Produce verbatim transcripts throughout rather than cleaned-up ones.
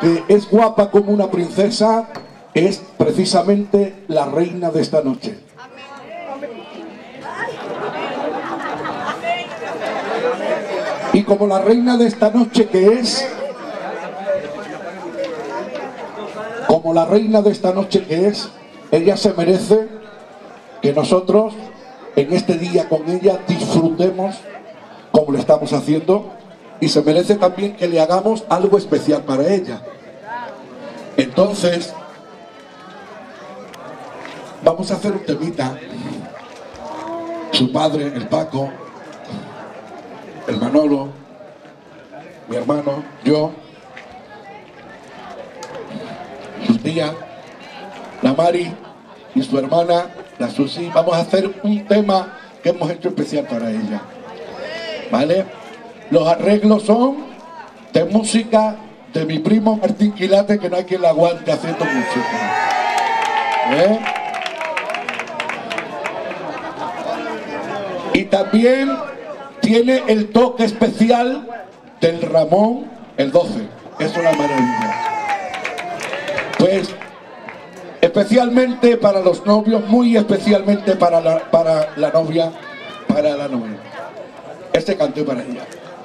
que es guapa como una princesa, es precisamente la reina de esta noche. Y como la reina de esta noche que es, como la reina de esta noche que es, ella se merece que nosotros en este día con ella disfrutemos como lo estamos haciendo, y se merece también que le hagamos algo especial para ella. Entonces vamos a hacer un temita. Su padre, el Paco, el Manolo, mi hermano, yo, su tía, la Mari y su hermana, la Susi, vamos a hacer un tema que hemos hecho especial para ella, ¿vale? Los arreglos son de música de mi primo Martín Quilate, que no hay quien la aguante haciendo música, ¿eh? Y también tiene el toque especial del Ramón el doce. Es una maravilla. Pues especialmente para los novios, muy especialmente para la, para la novia, para la novia. Este canto para ella.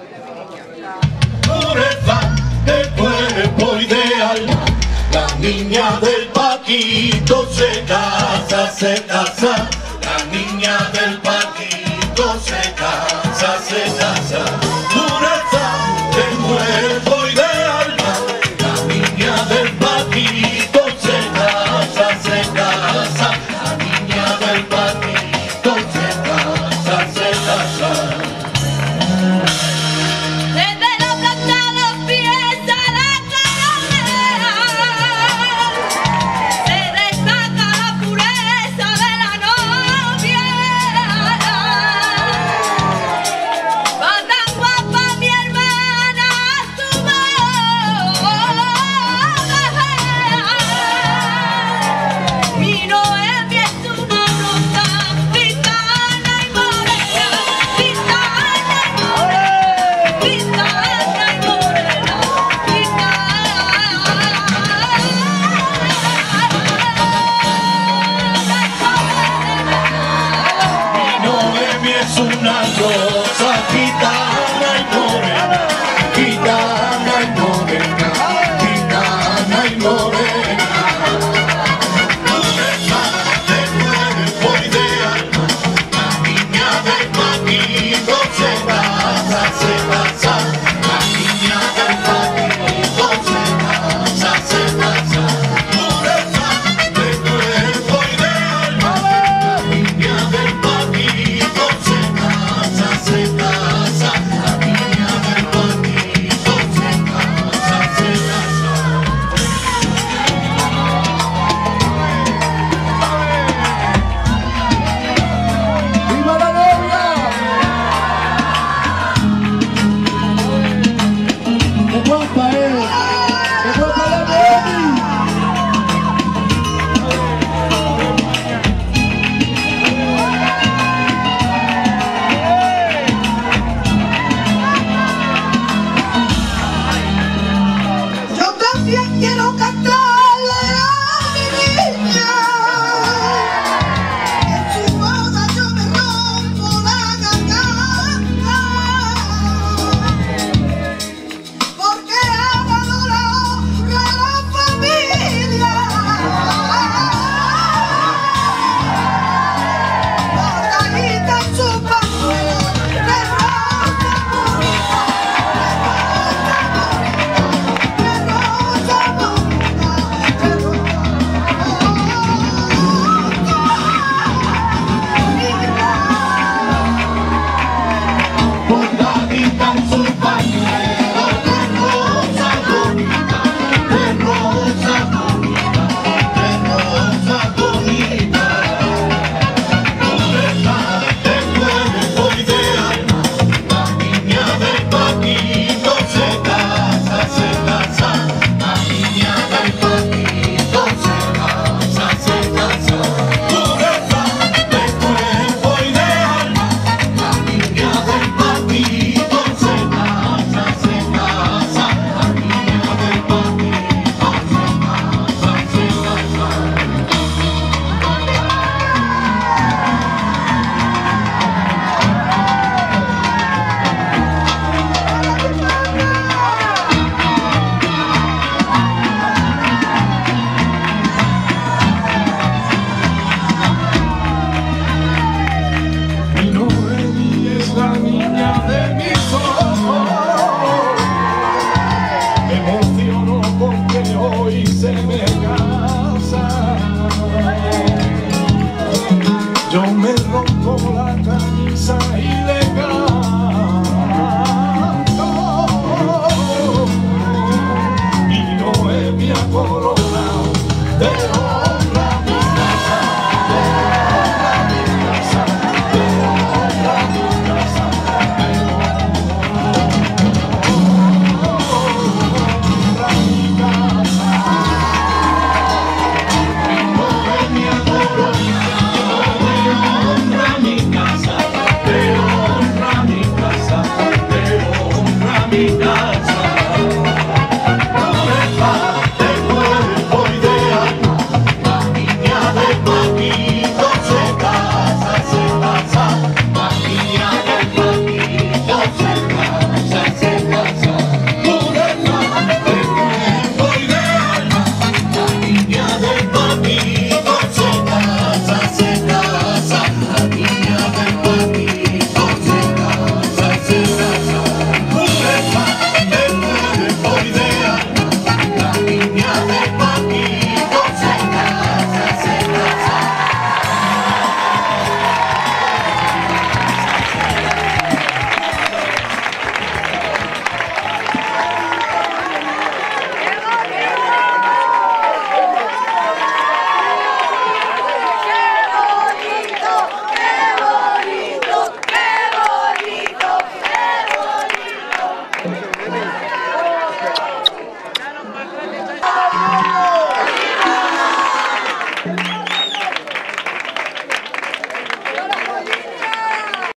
Pureza de cuerpo ideal, la niña del Paquito se casa, se casa. La niña del Paquito se casa, se casa. Pureza de cuerpo ideal, la niña del Paquito se casa, se casa. La niña del Paquito se casa, se casa. Una rosa gitana y morena, gitana y morena, gitana y morena. Pureza de cuerpo y de alma, la niña del Paquito se casa, se casa. La niña del Paquito se casa, se casa. Pureza de cuerpo y de alma, la niña del Paquito se casa, se casa. La niña del Paquito se casa, se casa. ¡Viva la novia! ¡Qué guapa es! ¡Qué guapa la novia! Yo también quiero